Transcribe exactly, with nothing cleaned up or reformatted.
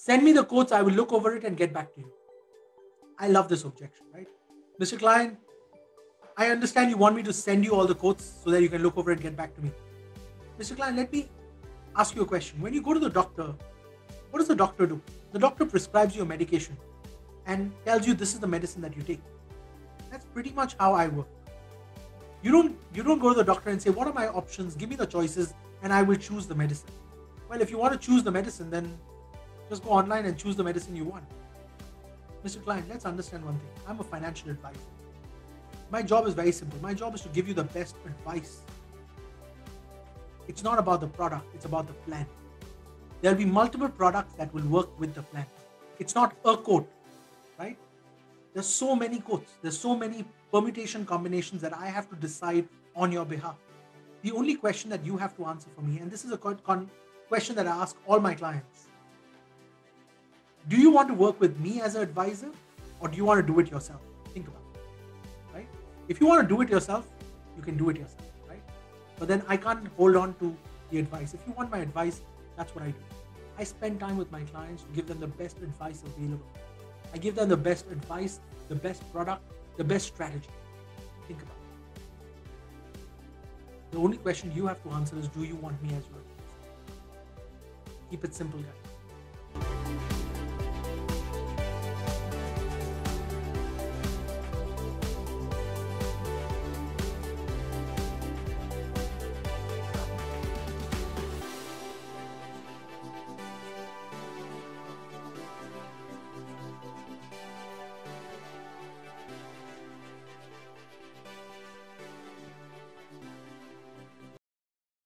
Send me the quotes. I will look over it and get back to you. I love this objection, right? Mister Client, I understand you want me to send you all the quotes so that you can look over and get back to me. Mister Client, let me ask you a question. When you go to the doctor, what does the doctor do? The doctor prescribes you a medication and tells you this is the medicine that you take. That's pretty much how I work. You don't you don't go to the doctor and say, what are my options? Give me the choices and I will choose the medicine. Well, if you want to choose the medicine, then just go online and choose the medicine you want. Mister Client, let's understand one thing. I'm a financial advisor. My job is very simple. My job is to give you the best advice. It's not about the product, it's about the plan. There'll be multiple products that will work with the plan. It's not a quote, right? There's so many quotes. There's so many permutation combinations that I have to decide on your behalf. The only question that you have to answer for me, and this is a con- con- question that I ask all my clients. Do you want to work with me as an advisor or do you want to do it yourself? Think about it, right? If you want to do it yourself, you can do it yourself, right? But then I can't hold on to the advice. If you want my advice, that's what I do. I spend time with my clients to give them the best advice available. I give them the best advice, the best product, the best strategy. Think about it. The only question you have to answer is, do you want me as your advisor? Keep it simple, guys.